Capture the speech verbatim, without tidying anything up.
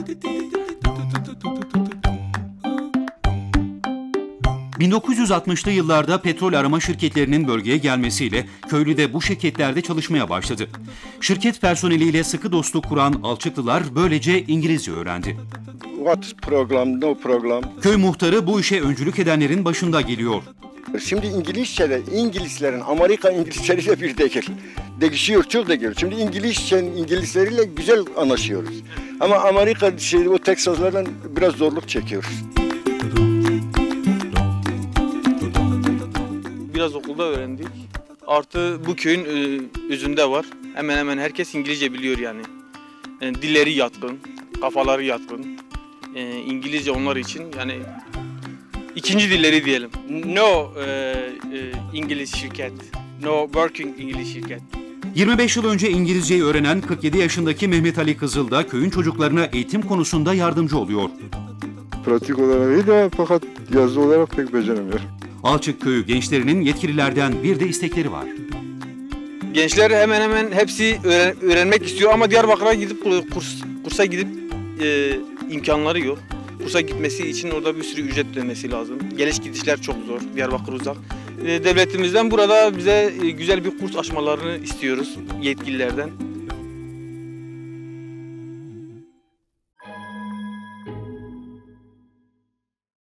bin dokuz yüz altmışlı yıllarda petrol arama şirketlerinin bölgeye gelmesiyle köylü de bu şirketlerde çalışmaya başladı. Şirket personeliyle sıkı dostluk kuran Alçıklılar böylece İngilizce öğrendi. What program, no program. Köy muhtarı bu işe öncülük edenlerin başında geliyor. Şimdi İngilizce'de İngilizlerin Amerika İngilizleriyle bir değil. Değişiyor, çok değişiyor. Şimdi İngilizce'nin İngilizleriyle güzel anlaşıyoruz. Ama Amerika şey, o Teksaslarla biraz zorluk çekiyoruz. Biraz okulda öğrendik. Artı bu köyün e, özünde var. Hemen hemen herkes İngilizce biliyor yani. yani dilleri yatkın, kafaları yatkın. E, İngilizce onlar için yani ikinci dilleri diyelim. No e, e, İngiliz şirket, no working İngiliz şirket. yirmi beş yıl önce İngilizceyi öğrenen kırk yedi yaşındaki Mehmet Ali Kızıl da köyün çocuklarına eğitim konusunda yardımcı oluyor. Pratik olarak iyi de fakat yazılı olarak pek beceremiyorum. Alçık köyü gençlerinin yetkililerden bir de istekleri var. Gençler hemen hemen hepsi öğren öğrenmek istiyor ama Diyarbakır'a gidip kurs, kursa gidip e, imkanları yok. Kursa gitmesi için orada bir sürü ücret ödemesi lazım. Geliş gidişler çok zor, Diyarbakır uzak. E, devletimizden burada bize e, güzel bir kurs açmalarını istiyoruz yetkililerden.